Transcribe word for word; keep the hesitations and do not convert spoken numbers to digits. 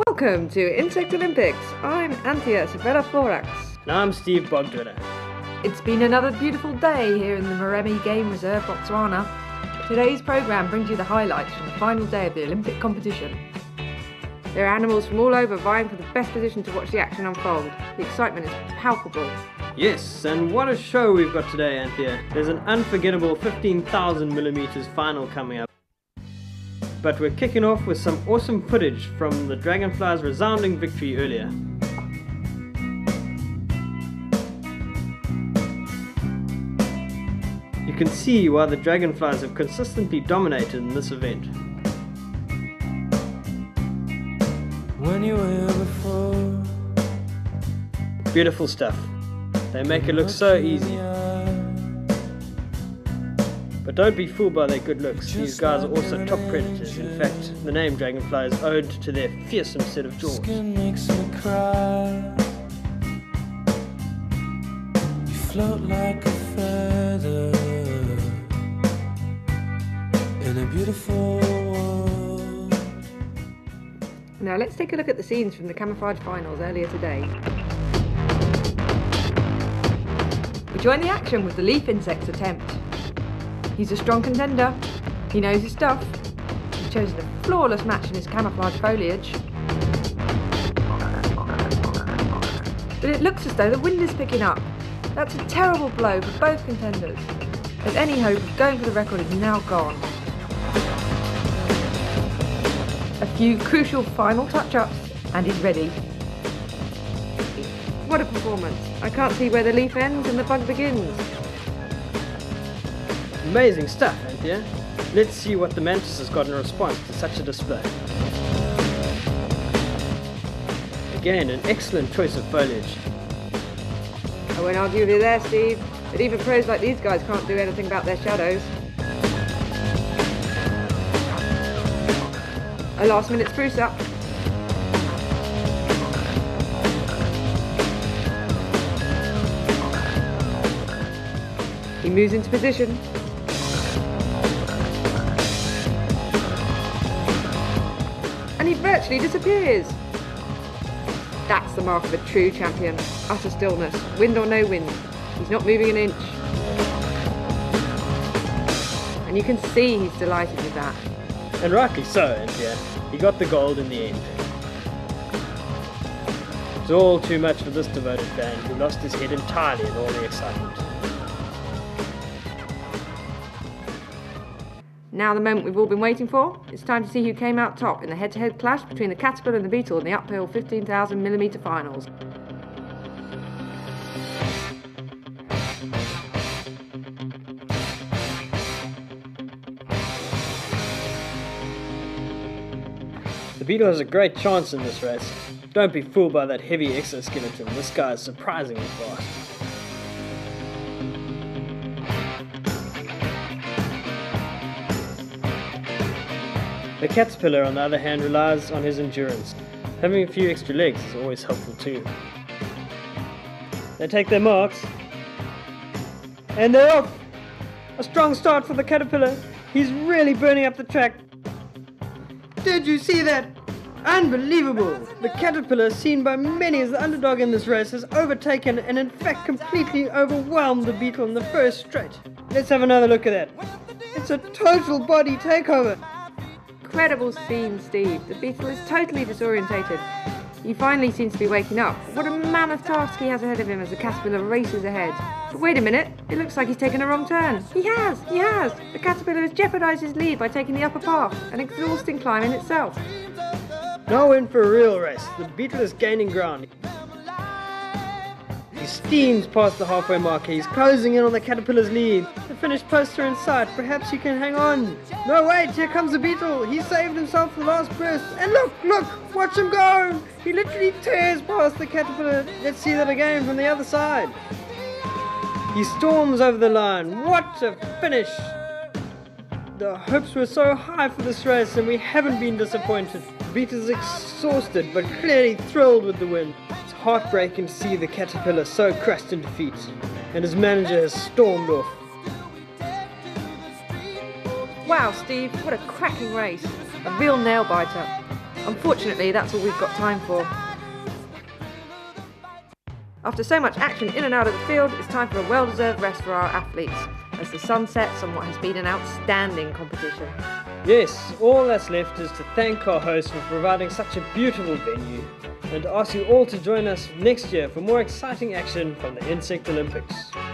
Welcome to Insect Olympics. I'm Anthea Sabella Thorax. And I'm Steve Bogdwitter. It's been another beautiful day here in the Moremi Game Reserve, Botswana. Today's programme brings you the highlights from the final day of the Olympic competition. There are animals from all over vying for the best position to watch the action unfold. The excitement is palpable. Yes, and what a show we've got today, Anthea. There's an unforgettable fifteen thousand millimeters final coming up. But we're kicking off with some awesome footage from the Dragonfly's resounding victory earlier. You can see why the Dragonflies have consistently dominated in this event. When you were before. Beautiful stuff. They make it look so easy. But don't be fooled by their good looks. These guys are also top predators. In fact, the name Dragonfly is owed to their fearsome set of jaws. Makes me cry. You float like a feather in a beautiful world. Now let's take a look at the scenes from the camouflage finals earlier today. We join the action with the leaf insect's attempt. He's a strong contender, he knows his stuff, he's chosen a flawless match in his camouflage foliage. But it looks as though the wind is picking up. That's a terrible blow for both contenders, as any hope of going for the record is now gone. A few crucial final touch-ups and he's ready. What a performance. I can't see where the leaf ends and the bug begins. Amazing stuff, Anthea. Let's see what the mantis has got in response to such a display. Again, an excellent choice of foliage. I won't argue with you there, Steve, but even pros like these guys can't do anything about their shadows. A last minute spruce up. He moves into position. And he virtually disappears. That's the mark of a true champion. Utter stillness, wind or no wind. He's not moving an inch. And you can see he's delighted with that. And rightly so, Anthea. He got the gold in the end. It's all too much for this devoted fan who lost his head entirely in all the excitement. Now the moment we've all been waiting for. It's time to see who came out top in the head-to-head clash between the caterpillar and the beetle in the uphill fifteen thousand millimeter finals. The beetle has a great chance in this race. Don't be fooled by that heavy exoskeleton. This guy is surprisingly fast. The caterpillar, on the other hand, relies on his endurance. Having a few extra legs is always helpful too. They take their marks. And they're off! A strong start for the caterpillar. He's really burning up the track. Did you see that? Unbelievable! The caterpillar, seen by many as the underdog in this race, has overtaken and in fact completely overwhelmed the beetle in the first straight. Let's have another look at that. It's a total body takeover. Incredible scene, Steve. The beetle is totally disorientated. He finally seems to be waking up. What a mammoth task he has ahead of him as the caterpillar races ahead. But wait a minute, it looks like he's taken a wrong turn. He has, he has. The caterpillar has jeopardised his lead by taking the upper path, an exhausting climb in itself. Now in for a real race. The beetle is gaining ground. He steams past the halfway marker. He's closing in on the caterpillar's lead. The finish posts are in sight. Perhaps he can hang on. No, wait, here comes the beetle. He saved himself for the last burst. And look, look, watch him go. He literally tears past the caterpillar. Let's see that again from the other side. He storms over the line. What a finish. The hopes were so high for this race and we haven't been disappointed. The beetle is exhausted but clearly thrilled with the win. It's heartbreaking to see the caterpillar so crushed in defeat, and his manager has stormed off. Wow, Steve, what a cracking race. A real nail-biter. Unfortunately, that's all we've got time for. After so much action in and out of the field, it's time for a well-deserved rest for our athletes, as the sun sets on what has been an outstanding competition. Yes, all that's left is to thank our hosts for providing such a beautiful venue, and ask you all to join us next year for more exciting action from the Insect Olympics.